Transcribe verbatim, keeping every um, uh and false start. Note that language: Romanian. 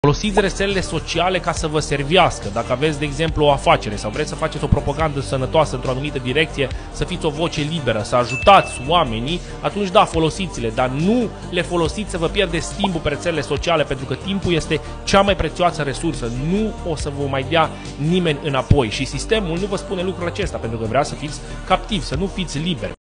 Folosiți rețelele sociale ca să vă servească. Dacă aveți, de exemplu, o afacere sau vreți să faceți o propagandă sănătoasă într-o anumită direcție, să fiți o voce liberă, să ajutați oamenii, atunci da, folosiți-le, dar nu le folosiți să vă pierdeți timpul pe rețelele sociale, pentru că timpul este cea mai prețioasă resursă. Nu o să vă mai dea nimeni înapoi și sistemul nu vă spune lucrul acesta, pentru că vrea să fiți captivi, să nu fiți liberi.